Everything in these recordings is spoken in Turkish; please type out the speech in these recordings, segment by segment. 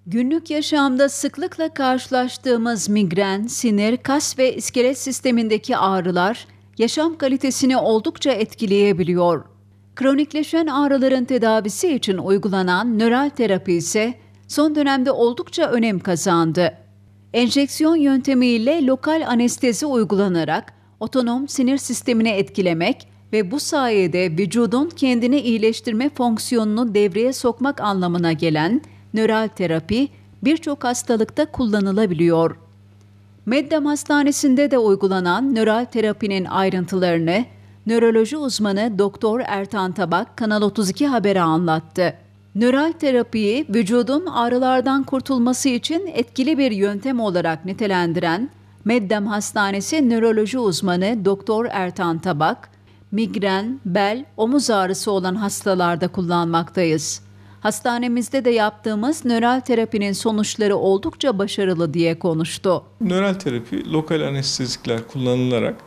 Günlük yaşamda sıklıkla karşılaştığımız migren, sinir, kas ve iskelet sistemindeki ağrılar yaşam kalitesini oldukça etkileyebiliyor. Kronikleşen ağrıların tedavisi için uygulanan nöral terapi ise son dönemde oldukça önem kazandı. Enjeksiyon yöntemiyle lokal anestezi uygulanarak otonom sinir sistemini etkilemek ve bu sayede vücudun kendini iyileştirme fonksiyonunu devreye sokmak anlamına gelen nöral terapi birçok hastalıkta kullanılabiliyor. Meddem Hastanesi'nde de uygulanan nöral terapinin ayrıntılarını nöroloji uzmanı Doktor Ertan Tabak Kanal 32 Haber'e anlattı. Nöral terapiyi vücudun ağrılardan kurtulması için etkili bir yöntem olarak nitelendiren Meddem Hastanesi nöroloji uzmanı Doktor Ertan Tabak, migren, bel, omuz ağrısı olan hastalarda kullanmaktayız. Hastanemizde de yaptığımız nöral terapinin sonuçları oldukça başarılı diye konuştu. Nöral terapi lokal anestezikler kullanılarak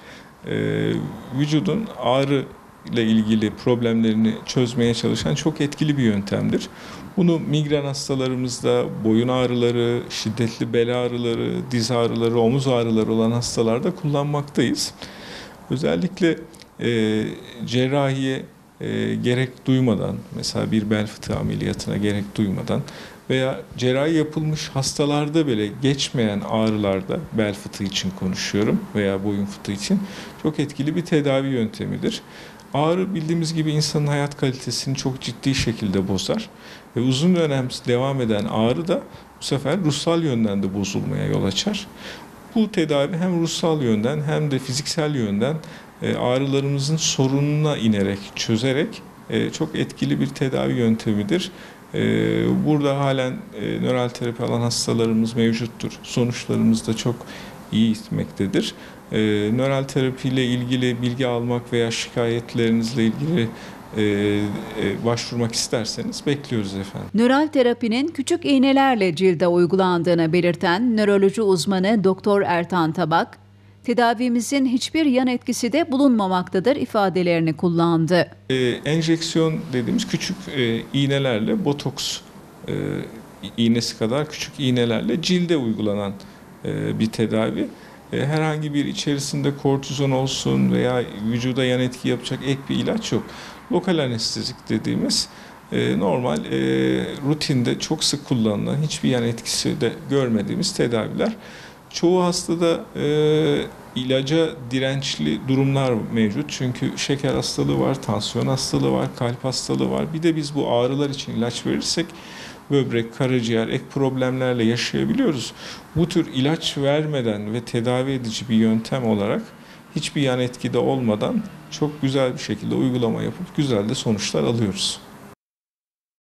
vücudun ağrı ile ilgili problemlerini çözmeye çalışan çok etkili bir yöntemdir. Bunu migren hastalarımızda, boyun ağrıları, şiddetli bel ağrıları, diz ağrıları, omuz ağrıları olan hastalarda kullanmaktayız. Özellikle cerrahiye gerek duymadan, mesela bir bel fıtığı ameliyatına gerek duymadan veya cerrahi yapılmış hastalarda bile geçmeyen ağrılarda, bel fıtığı için konuşuyorum veya boyun fıtığı için çok etkili bir tedavi yöntemidir. Ağrı bildiğimiz gibi insanın hayat kalitesini çok ciddi şekilde bozar ve uzun dönem devam eden ağrı da bu sefer ruhsal yönden de bozulmaya yol açar. Bu tedavi hem ruhsal yönden hem de fiziksel yönden ağrılarımızın sorununa inerek, çözerek çok etkili bir tedavi yöntemidir. Burada halen nöral terapi alan hastalarımız mevcuttur. Sonuçlarımız da çok iyi gitmektedir. Nöral terapi ile ilgili bilgi almak veya şikayetlerinizle ilgili başvurmak isterseniz bekliyoruz efendim. Nöral terapinin küçük iğnelerle cilde uygulandığını belirten nöroloji uzmanı Doktor Ertan Tabak, tedavimizin hiçbir yan etkisi de bulunmamaktadır ifadelerini kullandı. Enjeksiyon dediğimiz küçük iğnelerle, botoks iğnesi kadar küçük iğnelerle cilde uygulanan bir tedavi. Herhangi bir içerisinde kortizon olsun veya vücuda yan etki yapacak ek bir ilaç yok. Lokal anestezik dediğimiz normal rutinde çok sık kullanılan, hiçbir yan etkisi de görmediğimiz tedaviler. Çoğu hastada ilaca dirençli durumlar mevcut. Çünkü şeker hastalığı var, tansiyon hastalığı var, kalp hastalığı var. Bir de biz bu ağrılar için ilaç verirsek böbrek, karaciğer, ek problemlerle yaşayabiliyoruz. Bu tür ilaç vermeden ve tedavi edici bir yöntem olarak hiçbir yan etkide olmadan çok güzel bir şekilde uygulama yapıp güzel de sonuçlar alıyoruz.